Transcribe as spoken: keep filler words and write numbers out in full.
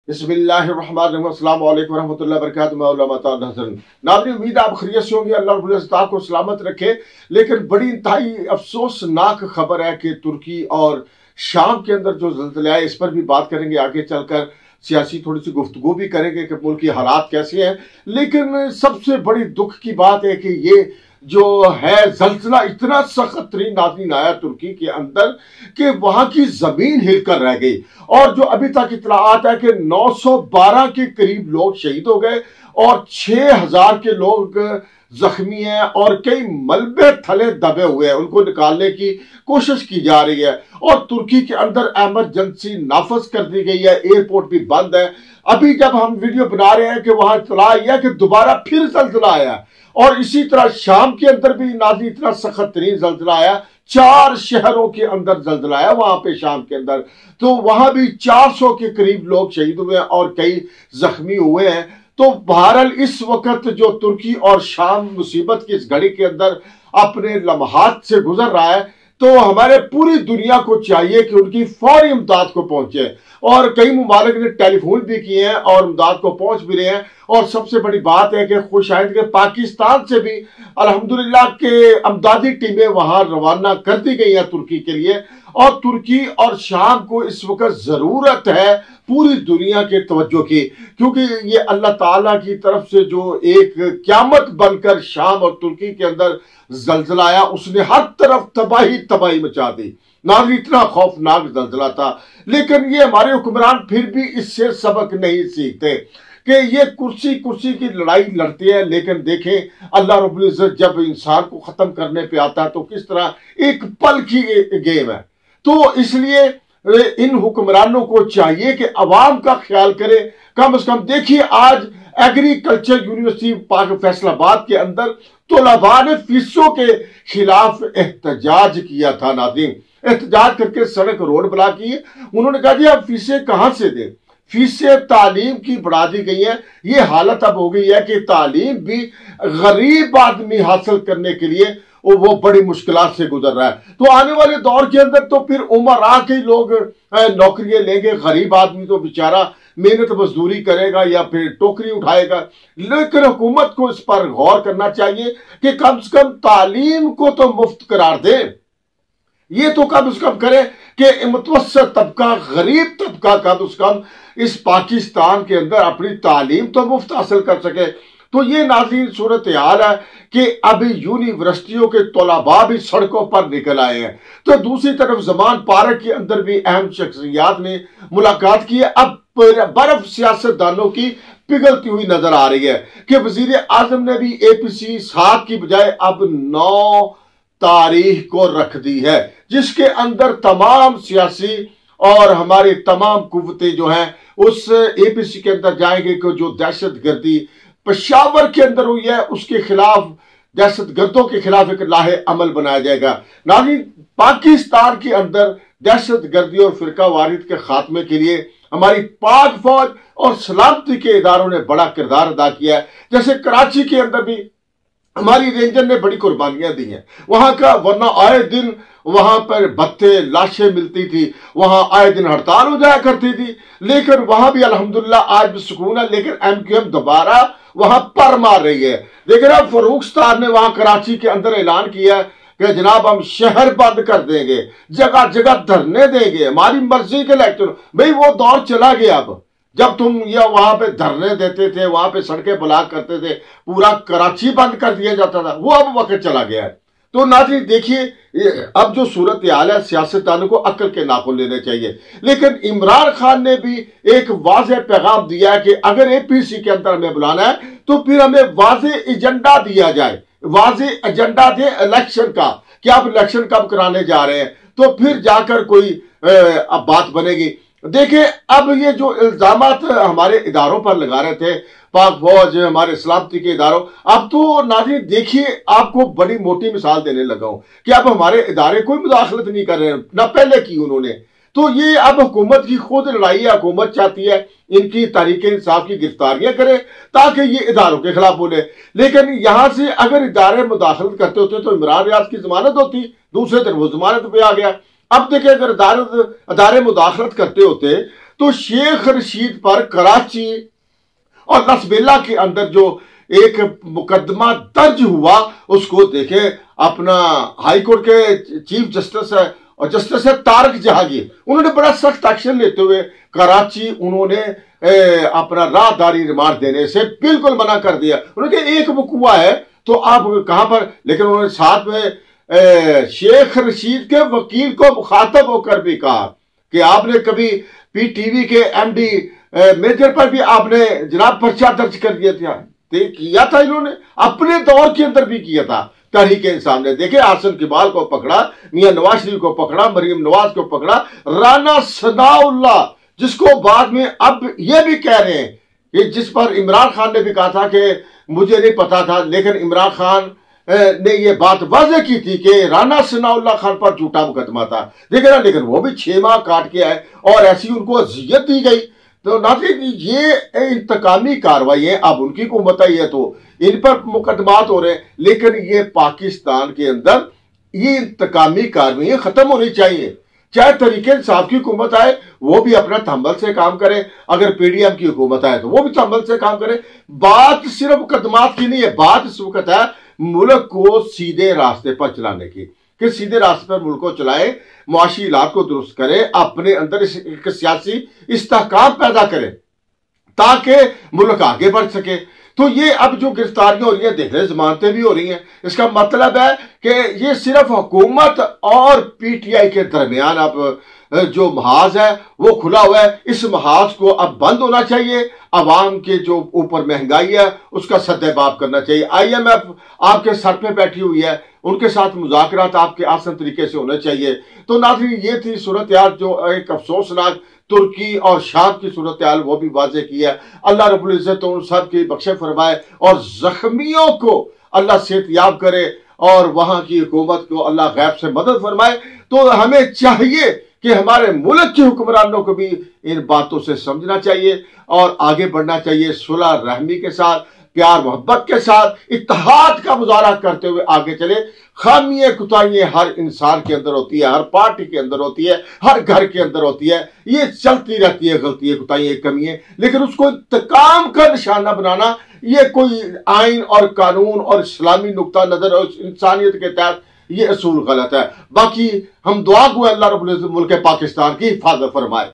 بسم اللہ الرحمن الرحیم السلام علیکم ورحمۃ اللہ وبرکاتہ ناظرین ناظرین امید آپ خیریت سے ہوں گے، اللہ رب العزت آپ کو سلامت رکھے۔ لیکن بڑی انتہائی افسوسناک خبر ہے کہ ترکی اور شام کے اندر جو زلزلہ ہے اس پر بھی بات کریں گے، آگے چل کر سیاسی تھوڑی سی گفتگو بھی کریں گے کہ ملکی حالات کیسے ہیں۔ لیکن سب سے بڑی دکھ کی بات ہے کہ یہ جو ہے زلزلہ اتنا سخت ترین ناظرین آیا ترکی کے اندر کہ وہاں کی زمین ہل کر رہ گئی، اور جو ابھی تک اطلاعات ہے کہ نو سو بارہ کے قریب لوگ شہید ہو گئے اور چھ ہزار کے لوگ زخمی ہیں، اور کئی ملبے تھلے دبے ہوئے ہیں، ان کو نکالنے کی کوشش کی جا رہی ہے۔ اور ترکی کے اندر ایمرجنسی نافذ کر دی گئی ہے، ایئرپورٹ بھی بند ہے۔ ابھی جب ہم ویڈیو بنا رہے ہیں کہ وہاں اطلاع یہ ہے کہ دوبارہ پھر زلزلہ آیا، اور اسی طرح شام کے اندر بھی ناظرین اتنا سخت ترین زلزلہ آیا، چار شہروں کے اندر زلزلہ آیا وہاں پہ شام کے اندر، تو وہاں بھی چار سو کے قریب لوگ شہید ہوئے ہیں اور کئی زخمی ہوئے ہیں۔ تو بہرحال اس وقت جو ترکی اور شام مصیبت کی اس گھڑی کے اندر اپنے لمحات سے گزر رہا ہے، تو ہمارے پوری دنیا کو چاہیے کہ ان کی فوری امداد کو پہنچے، اور کئی ممالک نے ٹیلی فون بھی کیے ہیں اور امداد کو پہنچ بھی رہے ہیں۔ اور سب سے بڑی بات ہے کہ خوش آئند کہ پاکستان سے بھی الحمدللہ کے امدادی ٹیمیں وہاں روانہ کر دی گئی ہیں ترکی کے لیے، اور ترکی اور شام کو اس وقت ضرورت ہے پوری دنیا کے توجہ کی، کیونکہ یہ اللہ تعالیٰ کی طرف سے جو ایک قیامت بن کر شام اور ترکی کے اندر زلزلہ آیا، اس نے ہر طرف تباہی تباہی مچا دی۔ ناظرین اتنا خوفناک زلزلہ تھا، لیکن یہ ہمارے حکمران پھر بھی اس سے سبق نہیں سیکھتے کہ یہ کرسی کرسی کی لڑائی لڑتے ہیں، لیکن دیکھیں اللہ رب العزت جب انسان کو ختم کرنے پہ آتا ہے تو کس طرح ایک پل کی گیم ہے۔ تو اس لیے ان حکمرانوں کو چاہیے کہ عوام کا خیال کرے۔ کم از کم دیکھیے آج ایگریکلچر یونیورسٹی پاک فیصل آباد کے اندر طلباء نے فیسوں کے خلاف احتجاج کیا تھا۔ ناظرین احتجاج کر کے سڑک روڈ بلاک کی، انہوں نے کہا جی آپ فیسیں کہاں سے دیں، فیسیں تعلیم کی بڑھا دی گئی ہیں۔ یہ حالت اب ہو گئی ہے کہ تعلیم بھی غریب آدمی حاصل کرنے کے لیے وہ بڑی مشکلات سے گزر رہا ہے۔ تو آنے والے دور کے اندر تو پھر عمرا کے لوگ نوکریاں لیں گے، غریب آدمی تو بیچارہ محنت مزدوری کرے گا یا پھر ٹوکری اٹھائے گا۔ لیکن حکومت کو اس پر غور کرنا چاہیے کہ کم سے کم تعلیم کو تو مفت قرار دے۔ یہ تو کم از کم کرے کہ متوسط طبقہ، غریب طبقہ کم از کم اس پاکستان کے اندر اپنی تعلیم تو مفت حاصل کر سکے۔ تو یہ ناظرین صورتحال ہے کہ ابھی یونیورسٹیوں کے طلباء بھی سڑکوں پر نکل آئے ہیں۔ تو دوسری طرف زمان پارک کے اندر بھی اہم شخصیات نے ملاقات کی ہے۔ اب برف سیاست دانوں کی پگھلتی ہوئی نظر آ رہی ہے کہ وزیر اعظم نے بھی اے پی سی سات کی بجائے اب نو تاریخ کو رکھ دی ہے، جس کے اندر تمام سیاسی اور ہماری تمام قوتیں جو ہیں اس اے پی سی کے اندر جائیں گے کہ جو دہشت گردی پشاور کے اندر ہوئی ہے اس کے خلاف، دہشت گردوں کے خلاف ایک لاہے عمل بنایا جائے گا۔ ناظرین پاکستان کے اندر دہشت گردی اور فرقہ واریت کے خاتمے کے لیے ہماری پاک فوج اور سلامتی کے اداروں نے بڑا کردار ادا کیا ہے۔ جیسے کراچی کے اندر بھی ہماری رینجر نے بڑی قربانیاں دی ہیں وہاں کا، ورنہ آئے دن وہاں پر بھتے لاشیں ملتی تھی، وہاں آئے دن ہڑتال ہو جایا کرتی تھی، لیکن وہاں بھی الحمدللہ آج بھی سکون ہے۔ لیکن ایم کیو ایم دوبارہ وہاں پر مار رہی ہے۔ لیکن اب فاروق ستار نے وہاں کراچی کے اندر اعلان کیا ہے کہ جناب ہم شہر بند کر دیں گے، جگہ جگہ دھرنے دیں گے، ہماری مرضی کے الیکشن۔ بھئی وہ دور چلا گیا اب، جب تم یہ وہاں پہ دھرنے دیتے تھے، وہاں پہ سڑکیں بلاک کرتے تھے، پورا کراچی بند کر دیا جاتا تھا، وہ اب وقت چلا گیا ہے۔ تو ناظرین دیکھیے اب جو صورتحال ہے سیاستدانوں کو عقل کے ناخن لینے چاہیے۔ لیکن عمران خان نے بھی ایک واضح پیغام دیا ہے کہ اگر اے پی سی کے اندر ہمیں بلانا ہے تو پھر ہمیں واضح ایجنڈا دیا جائے، واضح ایجنڈا دے الیکشن کا کہ آپ الیکشن کب کرانے جا رہے ہیں، تو پھر جا کر کوئی اب بات بنے گی۔ دیکھیں اب یہ جو الزامات ہمارے اداروں پر لگا رہے تھے، پاک فوج، ہمارے سلامتی کے اداروں، اب تو ناظرین دیکھیے آپ کو بڑی موٹی مثال دینے لگا ہوں کہ اب ہمارے ادارے کوئی مداخلت نہیں کر رہے ہیں، نہ پہلے کی انہوں نے۔ تو یہ اب حکومت کی خود لڑائی ہے، حکومت چاہتی ہے ان کی تحریک انصاف کی گرفتاریاں کرے تاکہ یہ اداروں کے خلاف بولے۔ لیکن یہاں سے اگر ادارے مداخلت کرتے ہوتے تو عمران ریاض کی ضمانت ہوتی، دوسرے دن وہ ضمانت پہ آ گیا۔ اب دیکھیں اگر ادارے ادارے مداخلت کرتے ہوتے تو شیخ رشید پر کراچی اور لسبیلا کے اندر جو ایک مقدمہ درج ہوا، اس کو دیکھیں اپنا ہائی کورٹ کے چیف جسٹس ہے اور جسٹس ہے طارق جہانگیر، انہوں نے بڑا سخت ایکشن لیتے ہوئے کراچی انہوں نے اپنا راہداری ریمانڈ دینے سے بالکل منع کر دیا۔ انہوں نے کہ ایک وقوع ہے تو آپ کہاں پر، لیکن انہوں نے ساتھ میں شیخ رشید کے وکیل کو مخاطب ہو کر بھی کہا کہ آپ نے کبھی پی ٹی وی کے ایم ڈی میجر پر بھی آپ نے جناب پرچہ درج کر دیا تھا، کیا تھا انہوں نے اپنے دور کے اندر بھی کیا تھا۔ تحریک انصاف نے دیکھے حسن اقبال کو پکڑا، میاں نواز شریف کو پکڑا، مریم نواز کو پکڑا، رانا ثناء اللہ جس کو بعد میں اب یہ بھی کہہ رہے ہیں کہ جس پر عمران خان نے بھی کہا تھا کہ مجھے نہیں پتا تھا، لیکن عمران خان نے یہ بات واضح کی تھی کہ رانا ثناء اللہ خان پر جھوٹا مقدمہ تھا، دیکھے نا، لیکن وہ بھی چھ ماہ کاٹ کے آئے اور ایسی ان کو اذیت دی گئی۔ تو ناظرین یہ انتقامی کاروائی ہے، اب ان کی حکومت ہے، یہ تو ان پر مقدمات ہو رہے ہیں، لیکن یہ پاکستان کے اندر یہ انتقامی کاروائی ختم ہونی چاہیے۔ چاہے تحریک انصاف کی حکومت آئے وہ بھی اپنا تحمل سے کام کرے، اگر پی ڈی ایم کی حکومت آئے تو وہ بھی تحمل سے کام کرے۔ بات صرف مقدمات کی نہیں ہے، بات اس وقت ہے ملک کو سیدھے راستے پر چلانے کی، کہ سیدھے راستے پر ملک کو چلائے، معاشی حالات کو درست کرے، اپنے اندر ایک سیاسی استحکام پیدا کرے تاکہ ملک آگے بڑھ سکے۔ تو یہ اب جو گرفتاریاں ہو رہی ہیں، دیکھ رہے ضمانتیں بھی ہو رہی ہیں، اس کا مطلب ہے کہ یہ صرف حکومت اور پی ٹی آئی کے درمیان اب جو محاذ ہے وہ کھلا ہوا ہے، اس محاذ کو اب بند ہونا چاہیے۔ عوام کے جو اوپر مہنگائی ہے اس کا سد باب کرنا چاہیے۔ آئی ایم ایف آپ کے سر پہ بیٹھی ہوئی ہے، ان کے ساتھ مذاکرات آپ کے آسان طریقے سے ہونے چاہیے۔ تو ناظرین یہ تھی صورتحال جو ایک افسوسناک ترکی اور شام کی صورتحال وہ بھی واضح کی ہے۔ اللہ رب العزت ان سب کی بخشے فرمائے اور زخمیوں کو اللہ صحت یاب کرے اور وہاں کی حکومت کو اللہ غیب سے مدد فرمائے۔ تو ہمیں چاہیے کہ ہمارے ملک کے حکمرانوں کو بھی ان باتوں سے سمجھنا چاہیے اور آگے بڑھنا چاہیے، صلح رحمی کے ساتھ، پیار محبت کے ساتھ، اتحاد کا مظاہرہ کرتے ہوئے آگے چلے۔ خامیاں کوتاہیاں ہر انسان کے اندر ہوتی ہے، ہر پارٹی کے اندر ہوتی ہے، ہر گھر کے اندر ہوتی ہے، یہ چلتی رہتی ہے، غلطیاں کوتاہیاں کمیاں، لیکن اس کو انتقام کا نشانہ بنانا یہ کوئی آئین اور قانون اور اسلامی نقطہ نظر اور انسانیت کے تحت یہ اصول غلط ہے۔ باقی ہم دعا گو اللہ رب العزت ملک پاکستان کی حفاظت فرمائے۔